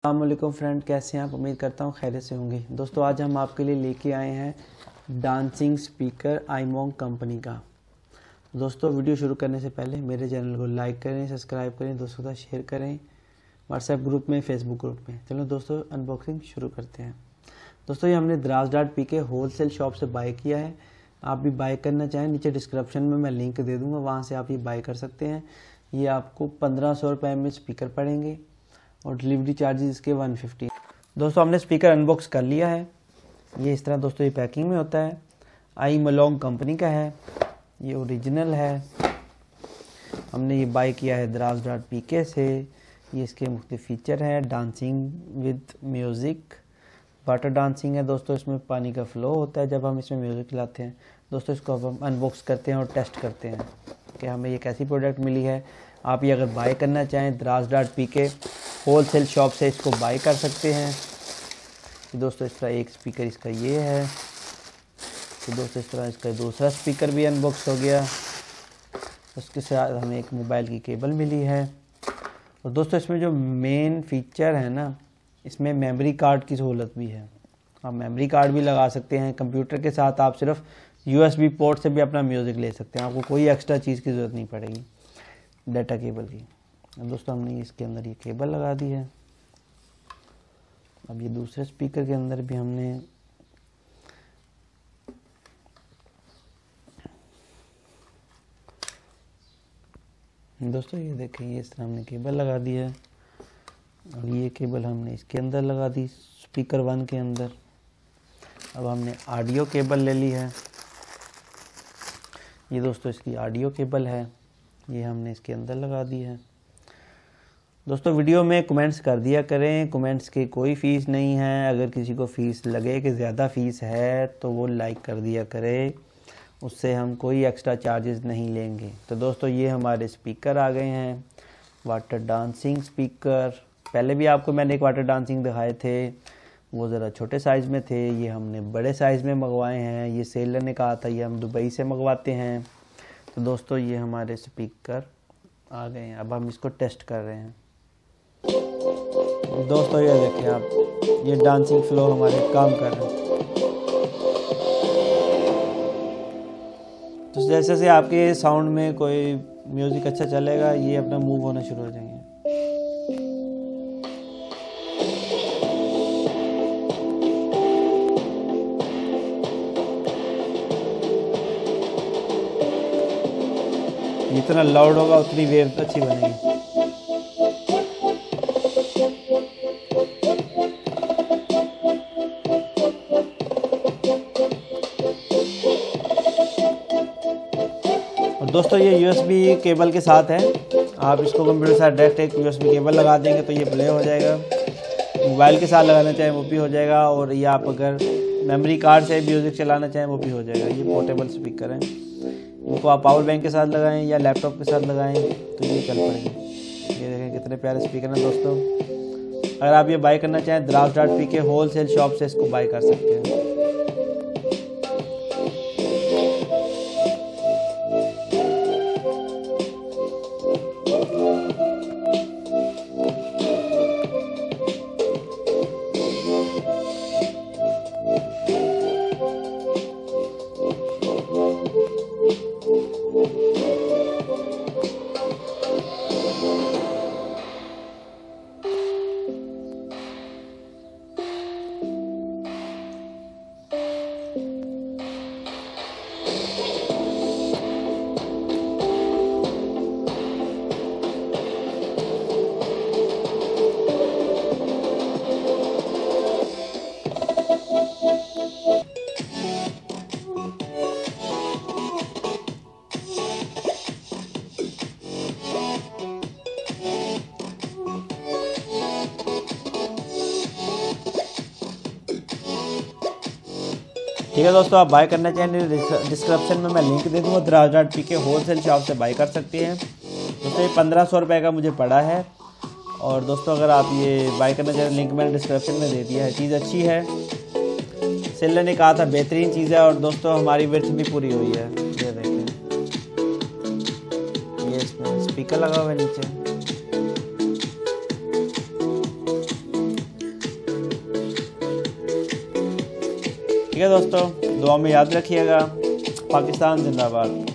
अस्सलाम वालेकुम फ्रेंड, कैसे हैं आप? उम्मीद करता हूँ खैरियत से होंगे। दोस्तों आज हम आपके लिए लेके आए हैं डांसिंग स्पीकर आईमोंग कंपनी का। दोस्तों वीडियो शुरू करने से पहले मेरे चैनल को लाइक करें, सब्सक्राइब करें, दोस्तों के साथ शेयर करें, व्हाट्सएप ग्रुप में, फेसबुक ग्रुप में। चलो दोस्तों अनबॉक्सिंग शुरू करते हैं। दोस्तों ये हमने द्रास.पी होलसेल शॉप से बाय किया है। आप भी बाय करना चाहें, नीचे डिस्क्रिप्शन में मैं लिंक दे दूँगा, वहाँ से आप ये बाय कर सकते हैं। ये आपको 1500 रुपये में स्पीकर पड़ेंगे और डिलीवरी चार्जेस इसके 150। दोस्तों हमने स्पीकर अनबॉक्स कर लिया है। ये इस तरह दोस्तों ये पैकिंग में होता है। आईमोंग कंपनी का है, ये ओरिजिनल है। हमने ये बाय किया है द्रास.पी से। ये इसके मुख्तलिफ फीचर हैं। Dancing with music, water dancing है दोस्तों। इसमें पानी का फ्लो होता है जब हम इसमें म्यूज़िक चलाते हैं। दोस्तों इसको अब हम अनबॉक्स करते हैं और टेस्ट करते हैं कि हमें ये कैसी प्रोडक्ट मिली है। आप ये अगर बाय करना चाहें द्रास.पी होलसेल शॉप से इसको बाय कर सकते हैं। तो दोस्तों इस तरह एक स्पीकर इसका ये है। तो दोस्तों इस तरह इसका दूसरा स्पीकर भी अनबॉक्स हो गया। उसके साथ हमें एक मोबाइल की केबल मिली है। और दोस्तों इसमें जो मेन फीचर है ना, इसमें मेमोरी कार्ड की सहूलत भी है। आप मेमोरी कार्ड भी लगा सकते हैं। कंप्यूटर के साथ आप सिर्फ USB पोर्ट से भी अपना म्यूज़िक ले सकते हैं। आपको कोई एक्स्ट्रा चीज़ की ज़रूरत नहीं पड़ेगी डाटा केबल की। दोस्तों हमने इसके अंदर ये केबल लगा दी है। अब ये दूसरे स्पीकर के अंदर भी हमने दोस्तों ये देखें, ये इस तरह हमने केबल लगा दी है। और ये केबल हमने इसके अंदर लगा दी स्पीकर 1 के अंदर। अब हमने ऑडियो केबल ले ली है। ये दोस्तों इसकी ऑडियो केबल है, ये हमने इसके अंदर लगा दी है। दोस्तों वीडियो में कमेंट्स कर दिया करें, कमेंट्स की कोई फ़ीस नहीं है। अगर किसी को फ़ीस लगे कि ज़्यादा फ़ीस है तो वो लाइक कर दिया करे, उससे हम कोई एक्स्ट्रा चार्जेस नहीं लेंगे। तो दोस्तों ये हमारे स्पीकर आ गए हैं, वाटर डांसिंग स्पीकर। पहले भी आपको मैंने एक वाटर डांसिंग दिखाए थे, वो ज़रा छोटे साइज़ में थे। ये हमने बड़े साइज़ में मंगवाए हैं। ये सेलर ने कहा था ये हम दुबई से मंगवाते हैं। तो दोस्तों ये हमारे स्पीकर आ गए हैं। अब हम इसको टेस्ट कर रहे हैं। दोस्तों ये देखें आप, ये डांसिंग फ्लो हमारे काम कर रहे हैं। तो जैसे जैसे आपके साउंड में कोई म्यूज़िक अच्छा चलेगा, ये अपना मूव होना शुरू हो जाएंगे। जितना लाउड होगा उतनी वेव अच्छी बनेगी। और दोस्तों ये USB केबल के साथ है। आप इसको कंप्यूटर के साथ डायरेक्ट एक USB केबल लगा देंगे तो ये प्ले हो जाएगा। मोबाइल के साथ लगाना चाहें वो भी हो जाएगा। और ये आप अगर मेमोरी कार्ड से म्यूज़िक चलाना चाहें वो भी हो जाएगा। ये पोर्टेबल स्पीकर है। इनको आप पावर बैंक के साथ लगाएं या लैपटॉप के साथ लगाएं तो ये चल पड़ेंगे। ये देखें कितने प्यारे स्पीकर हैं दोस्तों। अगर आप ये बाय करना चाहें द्रास.पी होलसेल शॉप से इसको बाय कर सकते हैं। ठीक है दोस्तों, आप बाय करना चाहें डिस्क्रिप्शन में मैं लिंक दे दूँगा। द्रास.पी होलसेल शॉप से बाय कर सकते हैं। दोस्तों ये 1500 रुपये का मुझे पड़ा है। और दोस्तों अगर आप ये बाय करना चाहें, लिंक मैंने डिस्क्रिप्शन में दे दिया है। चीज़ अच्छी है, सेलर ने कहा था बेहतरीन चीज़ है। और दोस्तों हमारी विर्थ भी पूरी हुई है। ये देखें, ये इसमें स्पीकर लगा हुआ है नीचे। ठीक है दोस्तों, दुआ में याद रखिएगा। पाकिस्तान जिंदाबाद।